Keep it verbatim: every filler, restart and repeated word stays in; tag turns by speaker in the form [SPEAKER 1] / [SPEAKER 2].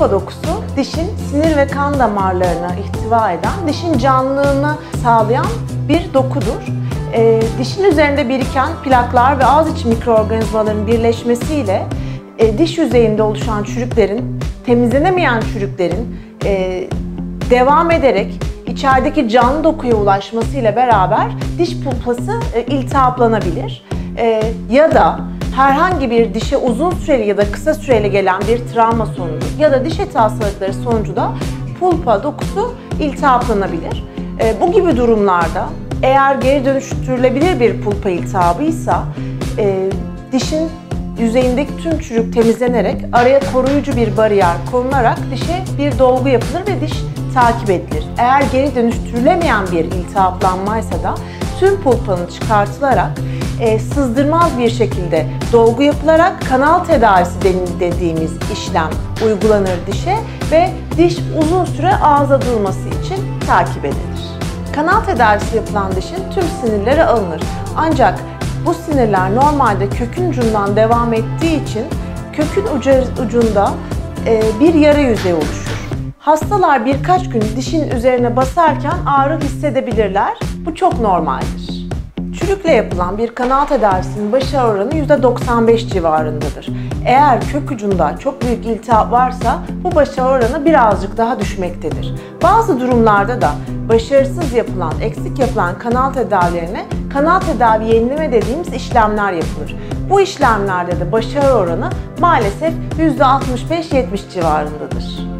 [SPEAKER 1] Pulpa dokusu, dişin sinir ve kan damarlarına ihtiva eden, dişin canlılığını sağlayan bir dokudur. E, dişin üzerinde biriken plaklar ve ağız içi mikroorganizmaların birleşmesiyle e, diş yüzeyinde oluşan çürüklerin, temizlenemeyen çürüklerin e, devam ederek içerideki canlı dokuya ulaşmasıyla beraber diş pulpası e, iltihaplanabilir. E, ya da herhangi bir dişe uzun süreli ya da kısa süreli gelen bir travma sonucu ya da diş eti hastalıkları sonucu da pulpa dokusu iltihaplanabilir. E, bu gibi durumlarda eğer geri dönüştürülebilir bir pulpa iltihabıysa e, dişin yüzeyindeki tüm çürük temizlenerek araya koruyucu bir bariyer konularak dişe bir dolgu yapılır ve diş takip edilir. Eğer geri dönüştürülemeyen bir iltihaplanmaysa da tüm pulpanın çıkartılarak e, sızdırmaz bir şekilde dolgu yapılarak kanal tedavisi dediğimiz işlem uygulanır dişe ve diş uzun süre ağızda durması için takip edilir. Kanal tedavisi yapılan dişin tüm sinirleri alınır. Ancak bu sinirler normalde kökün ucundan devam ettiği için kökün ucunda bir yara yüzeyi oluşur. Hastalar birkaç gün dişin üzerine basarken ağrı hissedebilirler. Bu çok normaldir. Çürükle yapılan bir kanal tedavisinin başarı oranı yüzde doksan beş civarındadır. Eğer kök ucunda çok büyük iltihap varsa bu başarı oranı birazcık daha düşmektedir. Bazı durumlarda da başarısız yapılan, eksik yapılan kanal tedavilerine kanal tedavi yenileme dediğimiz işlemler yapılır. Bu işlemlerde de başarı oranı maalesef yüzde altmış beş yetmiş civarındadır.